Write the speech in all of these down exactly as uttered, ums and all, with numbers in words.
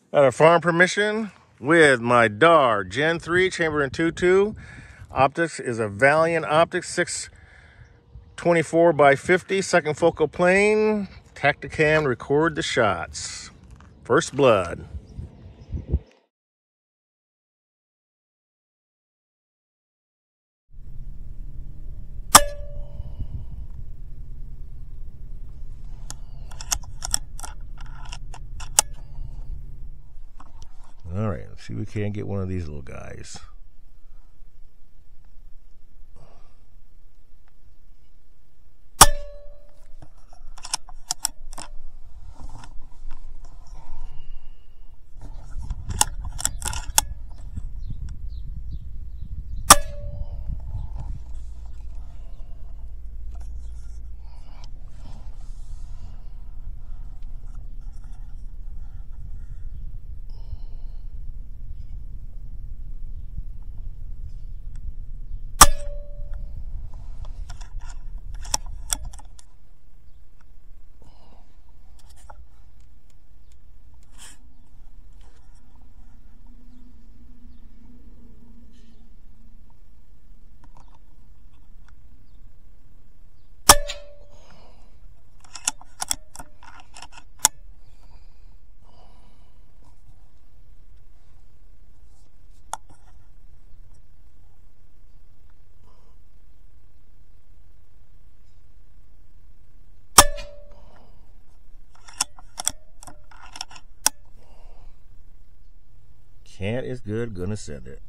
Got a farm permission with my D A R Gen three chamber and two two. Optics is a Valiant Optics six twenty-four by fifty, second focal plane. Tacticam, record the shots. First blood. All right, let's see if we can get one of these little guys. Cat is good, gonna send it.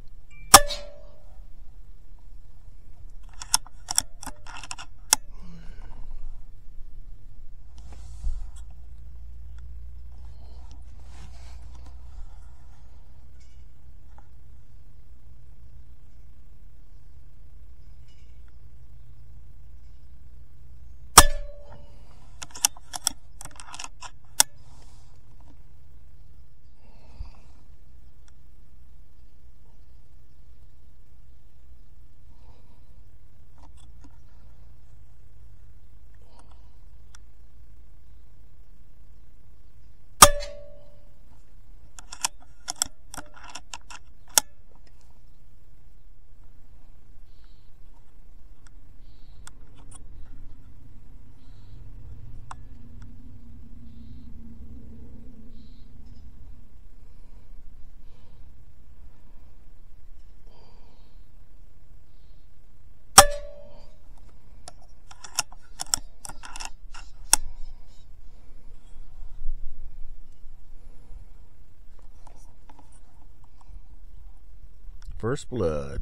First blood.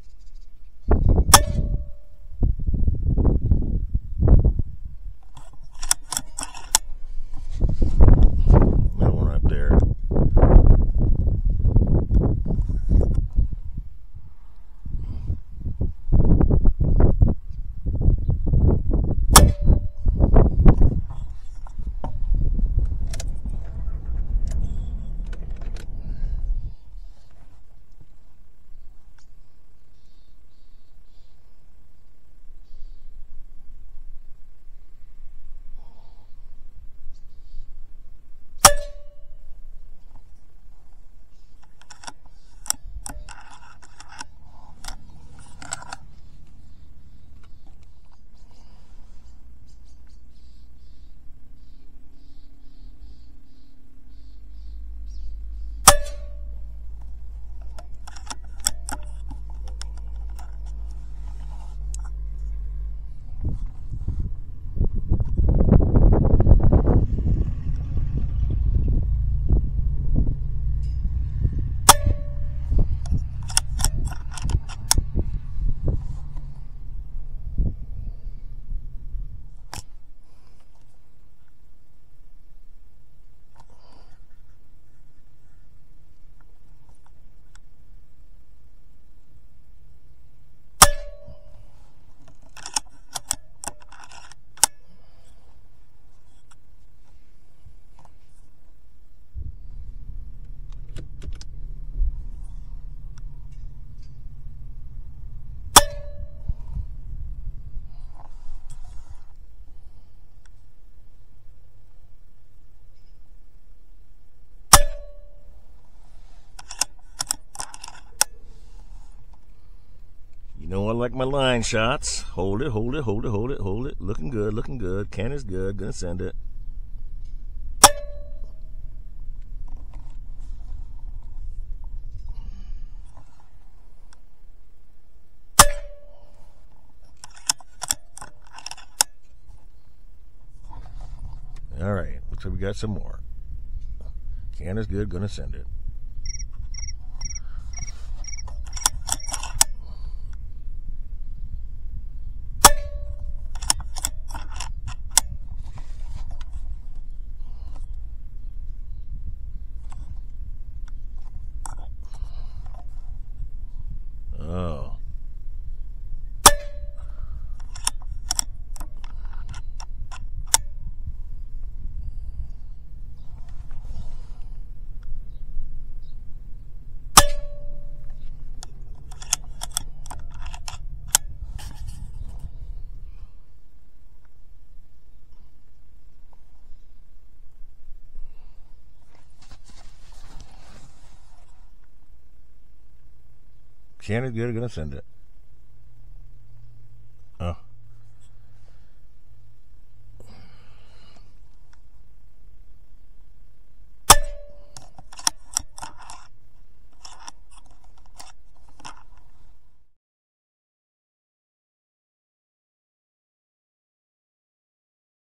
That one up there. like my line shots. Hold it, hold it, hold it, hold it, hold it. Looking good, looking good. Can is good. Gonna send it. All right, looks like we got some more. Can is good, gonna send it. Oh. Can is good, gonna send it.